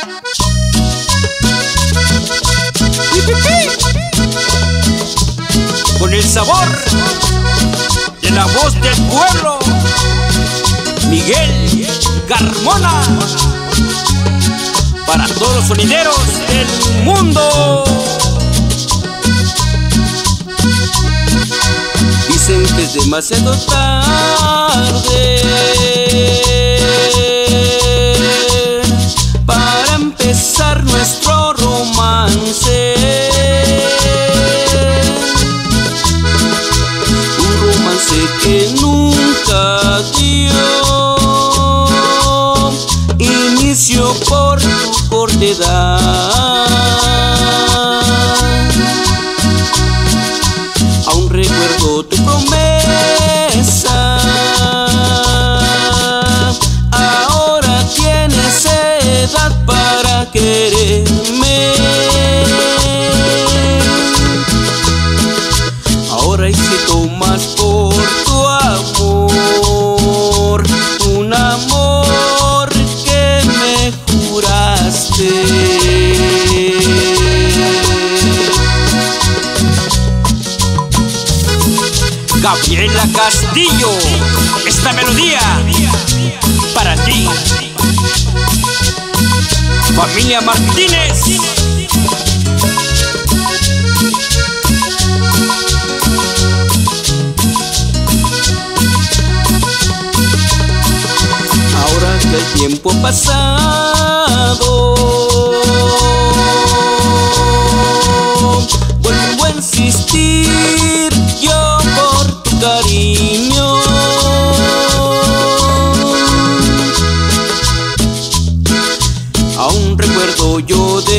Con el sabor de la voz del pueblo, Miguel Carmona, para todos los sonideros del mundo. Dicen que es demasiado tarde para empezar nuestro romance, un romance que nunca dio inicio por tu cortedad. Aún recuerdo tu promesa, ahora tienes edad para quererme. Ahora hice más por tu amor, un amor que me juraste. Gabriela Castillo, esta melodía para ti, familia Martínez. Ahora que el tiempo ha pasado, vuelvo a insistir yo por tu cariño. Aún recuerdo yo de